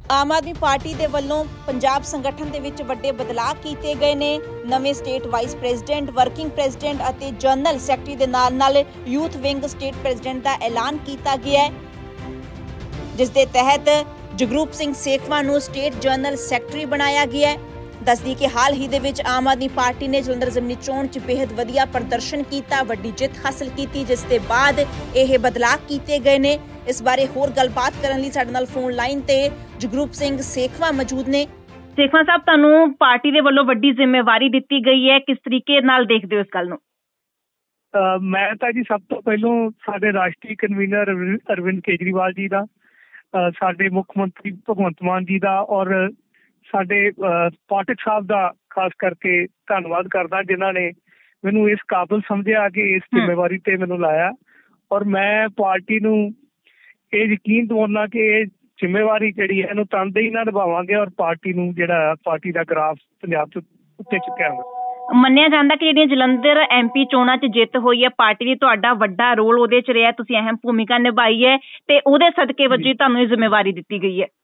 ਆਮ ਆਦਮੀ ਪਾਰਟੀ ਦੇ ਵੱਲੋਂ ਪੰਜਾਬ ਸੰਗਠਨ ਦੇ ਵਿੱਚ ਵੱਡੇ ਬਦਲਾਅ ਕੀਤੇ ਗਏ ਨੇ। ਨਵੇਂ state vice president, working president ਅਤੇ ਜਨਰਲ ਸੈਕਟਰੀ ਦੇ ਨਾਲ ਯੂਥ ਵਿੰਗ ਸਟੇਟ ਪ੍ਰੈਜ਼ੀਡੈਂਟ ਦਾ ਐਲਾਨ ਕੀਤਾ ਗਿਆ ਹੈ, ਜਿਸ ਦੇ ਤਹਿਤ ਜਗਰੂਪ ਸਿੰਘ ਸੇਖਵਾਂ ਨੂੰ ਸਟੇਟ ਜਨਰਲ ਸੈਕਟਰੀ ਬਣਾਇਆ ਗਿਆ ਹੈ। ਦੱਸਦੀ ਕਿ ਹਾਲ ਹੀ ਦੇ ਵਿੱਚ ਆਮ ਆਦਮੀ ਪਾਰਟੀ ਨੇ ਜਲੰਧਰ ਜ਼ਿਮਨੀ ਚੋਣ 'ਚ ਬੇहद ਵਧੀਆ ਪ੍ਰਦਰਸ਼ਨ ਕੀਤਾ, ਵੱਡੀ ਜਿੱਤ ਹਾਸਲ ਕੀਤੀ, ਜਿਸ ਦੇ ਬਾਅਦ ਇਹ ਬਦਲਾਅ ਕੀਤੇ ਗਏ ਨੇ। ਇਸ ਬਾਰੇ ਹੋਰ ਗੱਲਬਾਤ ਕਰਨ ਲਈ ਸਾਡੇ ਨਾਲ ਫੋਨ ਲਾਈਨ ਤੇ ਜਗਰੂਪ ਸਿੰਘ ਸੇਖਵਾਂ ਮੌਜੂਦ ਨੇ। ਸੇਖਵਾਂ ਸਾਹਿਬ, ਤੁਹਾਨੂੰ ਪਾਰਟੀ ਦੇ ਵੱਲੋਂ ਵੱਡੀ ਜ਼ਿੰਮੇਵਾਰੀ ਦਿੱਤੀ ਗਈ ਹੈ, ਕਿਸ ਤਰੀਕੇ ਨਾਲ ਦੇਖਦੇ ਹੋ ਇਸ ਗੱਲ ਨੂੰ? ਮੈਂ ਤਾਂ ਜੀ ਸਭ ਤੋਂ ਪਹਿਲਾਂ ਸਾਡੇ ਰਾਸ਼ਟਰੀ ਕਨਵੀਨਰ ਅਰਵਿੰਦ ਕੇਜਰੀਵਾਲ ਜੀ ਦਾ, ਸਾਡੇ ਮੁੱਖ ਮੰਤਰੀ ਭਗਵੰਤ ਮਾਨ ਜੀ ਦਾ ਔਰ ਸਾਡੇ ਪਾਠਕ ਸਾਹਿਬ ਦਾ ਖਾਸ ਕਰਕੇ ਧੰਨਵਾਦ ਕਰਦਾ, ਜਿਨ੍ਹਾਂ ਨੇ ਮੈਨੂੰ ਇਸ ਕਾਬਿਲ ਸਮਝਿਆ ਕਿ ਇਸ ਜ਼ਿੰਮੇਵਾਰੀ ਤੇ ਮੈਨੂੰ ਲਾਇਆ। ਔਰ ਮੈਂ ਪਾਰਟੀ ਨੂੰ ਇਹ ਯਕੀਨ ਦਿਵਾਉਣਾ ਕਿ ਇਹ ਜ਼ਿੰਮੇਵਾਰੀ ਜਿਹੜੀ ਹੈ ਇਹਨੂੰ ਤਨਦੇਹੀ ਨਾਲ ਨਿਭਾਵਾਂਗੇ ਔਰ ਪਾਰਟੀ ਨੂੰ ਜਿਹੜਾ ਪਾਰਟੀ ਦਾ ਗ੍ਰਾਫ ਪੰਜਾਬ ਤੋਂ ਉੱਤੇ ਚੁੱਕਾਂਗੇ। ਮੰਨਿਆ ਜਾਂਦਾ ਕਿ ਜਿਹੜੀਆਂ ਜਲੰਧਰ ਐਮਪੀ ਚੋਣਾਂ 'ਚ ਜਿੱਤ ਹੋਈ ਹੈ, ਪਾਰਟੀ ਦੀ ਤੁਹਾਡਾ ਵੱਡਾ ਰੋਲ ਉਹਦੇ 'ਚ ਰਿਹਾ, ਤੁਸੀਂ ਅਹਿਮ ਭੂਮਿਕਾ ਨਿਭਾਈ ਹੈ ਤੇ ਉਹਦੇ ਸਦਕੇ ਵਜੋਂ ਤੁਹਾਨੂੰ ਇਹ ਜ਼ਿੰਮੇਵਾਰੀ ਦਿੱਤੀ ਗਈ ਹੈ।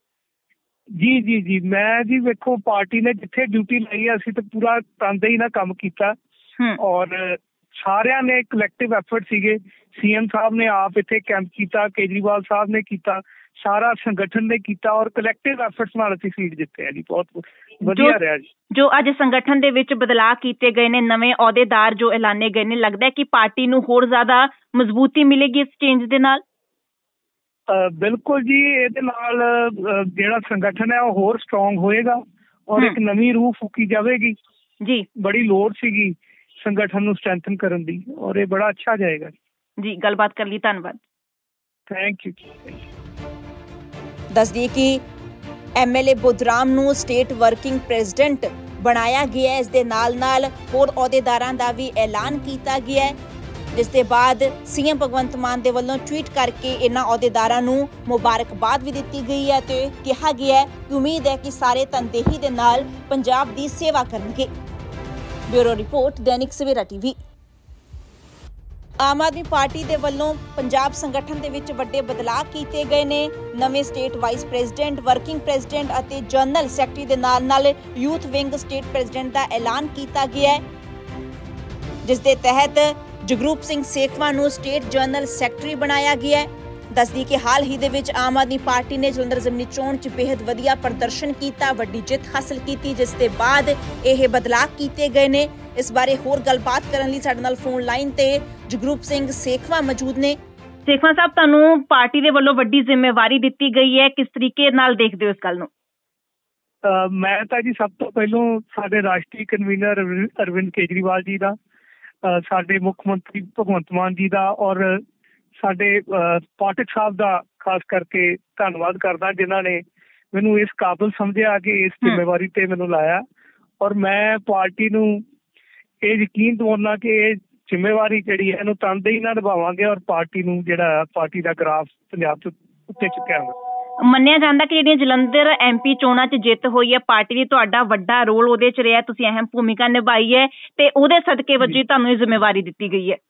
ਜੀ ਮੈਂ ਜੀ ਵੇਖੋ, ਪਾਰਟੀ ਨੇ ਜਿੱਥੇ ਡਿਊਟੀ ਲਈ ਅਸੀਂ ਤਾਂ ਪੂਰਾ ਤਨਦੇਹੀ ਨਾਲ ਕੰਮ ਕੀਤਾ ਔਰ ਸਾਰਿਆਂ ਨੇ ਕਲੈਕਟਿਵ ਐਫਰਟ ਸੀਗੇ। ਸੀਐਮ ਸਾਹਿਬ ਨੇ ਆਪ ਇੱਥੇ ਕੈਂਪ ਕੀਤਾ, ਕੇਜਰੀਵਾਲ ਸਾਹਿਬ ਨੇ ਕੀਤਾ, ਸਾਰਾ ਸੰਗਠਨ ਨੇ ਕੀਤਾ ਔਰ ਕਲੈਕਟਿਵ ਐਫਰਟਸ ਨਾਲ ਅਸੀਂ ਸੀਟ ਜਿੱਤੇ ਆ ਜੀ। ਬਹੁਤ ਵਧੀਆ ਰਿਹਾ ਜੀ। ਜੋ ਅੱਜ ਸੰਗਠਨ ਦੇ ਵਿੱਚ ਬਦਲਾਅ ਕੀਤੇ ਗਏ ਨੇ, ਨਵੇਂ ਅਹੁਦੇਦਾਰ ਜੋ ਐਲਾਨੇ ਗਏ ਨੇ, ਲੱਗਦਾ ਹੈ ਕਿ ਪਾਰਟੀ ਨੂੰ ਹੋਰ ਜ਼ਿਆਦਾ ਮਜ਼ਬੂਤੀ ਮਿਲੇਗੀ ਇਸ ਚੇਂਜ ਦੇ ਨਾਲ? ਬਿਲਕੁਲ ਜੀ, ਇਹਦੇ ਨਾਲ ਜਿਹੜਾ ਸੰਗਠਨ ਹੈ ਉਹ ਹੋਰ ਸਟਰੋਂਗ ਹੋਏਗਾ ਔਰ ਇੱਕ ਨਵੀਂ ਰੂਹ ਫੂਕੀ ਜਾਵੇਗੀ ਜੀ। ਬੜੀ ਲੋੜ ਸੀਗੀ ਸੰਗਠਨ ਨੂੰ ਸਟਰੈਂਥਨ ਕਰਨ ਦੀ ਔਰ ਇਹ ਬੜਾ ਅੱਛਾ ਜਾਏਗਾ ਜੀ। ਗੱਲਬਾਤ ਕਰਨ ਲਈ ਧੰਨਵਾਦ। Thank you. ਦੱਸ ਦਈਏ ਕਿ ਐਮਐਲਏ ਬੁੱਧਰਾਮ ਨੂੰ ਸਟੇਟ ਵਰਕਿੰਗ ਪ੍ਰੈਜ਼ੀਡੈਂਟ ਬਣਾਇਆ ਗਿਆ ਹੈ। ਇਸ ਦੇ ਨਾਲ ਹੋਰ ਅਹੁਦੇਦਾਰਾਂ ਦਾ ਵੀ ਐਲਾਨ ਕੀਤਾ ਗਿਆ ਹੈ, ਜਿਸ ਦੇ ਬਾਅਦ ਸੀਐਮ ਭਗਵੰਤ ਮਾਨ ਦੇ ਵੱਲੋਂ ਟਵੀਟ ਕਰਕੇ ਇਹਨਾਂ ਅਹੁਦੇਦਾਰਾਂ ਨੂੰ ਮੁਬਾਰਕਬਾਦ ਵੀ ਦਿੱਤੀ ਗਈ ਹੈ ਤੇ ਕਿਹਾ ਗਿਆ ਹੈ ਕਿ ਉਮੀਦ ਹੈ ਕਿ ਸਾਰੇ ਤਨਦੇਹੀ ਦੇ ਨਾਲ ਪੰਜਾਬ ਦੀ ਸੇਵਾ ਕਰਨਗੇ। Bureau report, Dainik Savera TV. Aam Aadmi Party ਦੇ ਵੱਲੋਂ ਪੰਜਾਬ ਸੰਗਠਨ ਦੇ ਵਿੱਚ ਵੱਡੇ ਬਦਲਾਅ ਕੀਤੇ ਗਏ ਨੇ। ਨਵੇਂ state vice president, working president ਅਤੇ ਜਨਰਲ ਸੈਕਟਰੀ ਦੇ ਨਾਲ ਯੂਥ ਵਿੰਗ ਸਟੇਟ ਪ੍ਰੈਜ਼ੀਡੈਂਟ ਦਾ ਐਲਾਨ ਕੀਤਾ ਗਿਆ ਹੈ, ਜਿਸ ਦੇ ਤਹਿਤ ਜਗਰੂਪ ਸਿੰਘ ਸੇਖਵਾਂ ਨੂੰ ਸਟੇਟ ਜਨਰਲ ਸੈਕਟਰੀ ਬਣਾਇਆ ਗਿਆ ਹੈ। ਦੱਸਦੀ ਕਿ ਹਾਲ ਹੀ ਦੇ ਵਿੱਚ ਆਮ ਆਦਮੀ ਪਾਰਟੀ ਨੇ ਜਲੰਧਰ ਜ਼ਿਮਨੀ ਚੋਣ 'ਚ ਬੇहद ਵਧੀਆ ਪ੍ਰਦਰਸ਼ਨ ਕੀਤਾ, ਵੱਡੀ ਜਿੱਤ ਹਾਸਲ ਕੀਤੀ, ਜਿਸ ਦੇ ਬਾਅਦ ਇਹ ਬਦਲਾਅ ਕੀਤੇ ਗਏ ਨੇ। ਇਸ ਬਾਰੇ ਹੋਰ ਗੱਲਬਾਤ ਕਰਨ ਲਈ ਸਾਡੇ ਨਾਲ ਫੋਨ ਲਾਈਨ ਤੇ ਜਗਰੂਪ ਸਿੰਘ ਸੇਖਵਾਂ ਮੌਜੂਦ ਨੇ। ਸੇਖਵਾਂ ਸਾਹਿਬ, ਤੁਹਾਨੂੰ ਪਾਰਟੀ ਦੇ ਵੱਲੋਂ ਵੱਡੀ ਜ਼ਿੰਮੇਵਾਰੀ ਦਿੱਤੀ ਗਈ ਹੈ, ਕਿਸ ਤਰੀਕੇ ਨਾਲ ਦੇਖਦੇ ਹੋ ਇਸ ਗੱਲ ਨੂੰ? ਮੈਂ ਤਾਂ ਜੀ ਸਭ ਤੋਂ ਪਹਿਲਾਂ ਸਾਡੇ ਰਾਸ਼ਟਰੀ ਕਨਵੀਨਰ ਅਰਵਿੰਦ ਕੇਜਰੀਵਾਲ ਜੀ ਦਾ, ਸਾਡੇ ਮੁੱਖ ਮੰਤਰੀ ਭਗਵੰਤ ਮਾਨ ਜੀ ਦਾ ਔਰ ਸਾਡੇ ਪਾਠਕ ਸਾਹਿਬ ਦਾ ਖਾਸ ਕਰਕੇ ਧੰਨਵਾਦ ਕਰਦਾ, ਜਿਨ੍ਹਾਂ ਨੇ ਮੈਨੂੰ ਇਸ ਕਾਬਿਲ ਸਮਝਿਆ ਕਿ ਇਸ ਜ਼ਿੰਮੇਵਾਰੀ ਤੇ ਮੈਨੂੰ ਲਾਇਆ। ਔਰ ਮੈਂ ਪਾਰਟੀ ਨੂੰ ਇਹ ਯਕੀਨ ਦਿਵਾਉਣਾ ਕਿ ਇਹ ਜ਼ਿੰਮੇਵਾਰੀ ਜਿਹੜੀ ਹੈ ਇਹਨੂੰ ਤਨਦੇਹੀ ਨਾਲ ਨਿਭਾਵਾਂਗੇ ਔਰ ਪਾਰਟੀ ਨੂੰ ਜਿਹੜਾ ਪਾਰਟੀ ਦਾ ਗ੍ਰਾਫ ਪੰਜਾਬ ਤੋਂ ਉੱਤੇ ਚੁੱਕਾਂਗੇ। ਮੰਨਿਆ ਜਾਂਦਾ ਕਿ ਜਿਹੜੀਆਂ ਜਲੰਧਰ ਐਮਪੀ ਚੋਣਾਂ 'ਚ ਜਿੱਤ ਹੋਈ ਹੈ, ਪਾਰਟੀ ਦੀ ਤੁਹਾਡਾ ਵੱਡਾ ਰੋਲ ਉਹਦੇ 'ਚ ਰਿਹਾ, ਤੁਸੀਂ ਅਹਿਮ ਭੂਮਿਕਾ ਨਿਭਾਈ ਹੈ ਤੇ ਉਹਦੇ ਸਦਕੇ ਵਜੋਂ ਤੁਹਾਨੂੰ ਇਹ ਜ਼ਿੰਮੇਵਾਰੀ ਦਿੱਤੀ ਗਈ ਹੈ।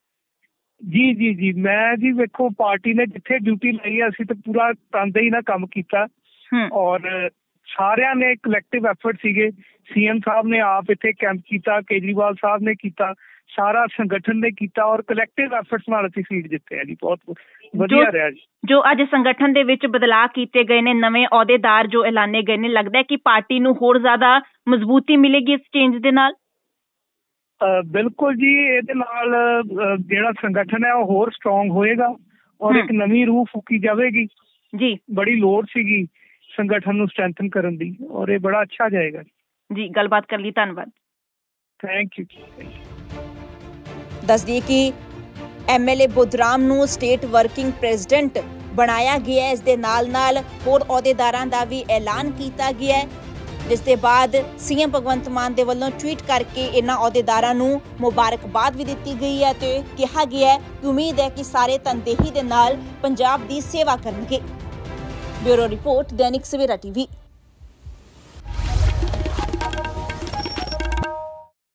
ਜੀ ਮੈਂ ਜੀ ਵੇਖੋ, ਪਾਰਟੀ ਨੇ ਜਿੱਥੇ ਡਿਊਟੀ ਲਈ ਅਸੀਂ ਤਾਂ ਪੂਰਾ ਤਨਦੇਹੀ ਨਾਲ ਕੰਮ ਕੀਤਾ ਔਰ ਸਾਰਿਆਂ ਨੇ ਕਲੈਕਟਿਵ ਐਫਰਟ ਸੀਗੇ। ਸੀਐਮ ਸਾਹਿਬ ਨੇ ਆਪ ਇੱਥੇ ਕੈਂਪ ਕੀਤਾ, ਕੇਜਰੀਵਾਲ ਸਾਹਿਬ ਨੇ ਕੀਤਾ, ਸਾਰਾ ਸੰਗਠਨ ਨੇ ਕੀਤਾ ਔਰ ਕਲੈਕਟਿਵ ਐਫਰਟਸ ਨਾਲ ਅਸੀਂ ਸੀਟ ਜਿੱਤੇ ਆ ਜੀ। ਬਹੁਤ ਵਧੀਆ ਰਿਹਾ ਜੀ। ਜੋ ਅੱਜ ਸੰਗਠਨ ਦੇ ਵਿੱਚ ਬਦਲਾਅ ਕੀਤੇ ਗਏ ਨੇ, ਨਵੇਂ ਅਹੁਦੇਦਾਰ ਜੋ ਐਲਾਨੇ ਗਏ ਨੇ, ਲੱਗਦਾ ਹੈ ਕਿ ਪਾਰਟੀ ਨੂੰ ਹੋਰ ਜ਼ਿਆਦਾ ਮਜ਼ਬੂਤੀ ਮਿਲੇਗੀ ਇਸ ਚੇਂਜ ਦੇ ਨਾਲ? ਬਿਲਕੁਲ ਜੀ, ਇਹਦੇ ਨਾਲ ਜਿਹੜਾ ਸੰਗਠਨ ਹੈ ਉਹ ਹੋਰ ਸਟਰੋਂਗ ਹੋਏਗਾ ਔਰ ਇੱਕ ਨਵੀਂ ਰੂਹ ਫੂਕੀ ਜਾਵੇਗੀ ਜੀ। ਬੜੀ ਲੋੜ ਸੀਗੀ ਸੰਗਠਨ ਨੂੰ ਸਟਰੈਂਥਨ ਕਰਨ ਦੀ ਔਰ ਇਹ ਬੜਾ ਅੱਛਾ ਜਾਏਗਾ ਜੀ। ਗੱਲਬਾਤ ਕਰਨ ਲਈ ਧੰਨਵਾਦ। Thank you. ਦੱਸ ਦਈਏ ਕਿ ਐਮਐਲਏ ਬੁੱਧਰਾਮ ਨੂੰ ਸਟੇਟ ਵਰਕਿੰਗ ਪ੍ਰੈਜ਼ੀਡੈਂਟ ਬਣਾਇਆ ਗਿਆ ਹੈ। ਇਸ ਦੇ ਨਾਲ ਹੋਰ ਅਹੁਦੇਦਾਰਾਂ ਦਾ ਵੀ ਐਲਾਨ ਕੀਤਾ ਗਿਆ ਹੈ, ਜਿਸ ਦੇ ਬਾਅਦ ਸੀਐਮ ਭਗਵੰਤ ਮਾਨ ਦੇ ਵੱਲੋਂ ਟਵੀਟ ਕਰਕੇ ਇਹਨਾਂ ਅਹੁਦੇਦਾਰਾਂ ਨੂੰ ਮੁਬਾਰਕਬਾਦ ਵੀ ਦਿੱਤੀ ਗਈ ਹੈ ਤੇ ਕਿਹਾ ਗਿਆ ਹੈ ਕਿ ਉਮੀਦ ਹੈ ਕਿ ਸਾਰੇ ਤਨਦੇਹੀ ਦੇ ਨਾਲ ਪੰਜਾਬ ਦੀ ਸੇਵਾ ਕਰਨਗੇ। Bureau report, Dainik Savera TV.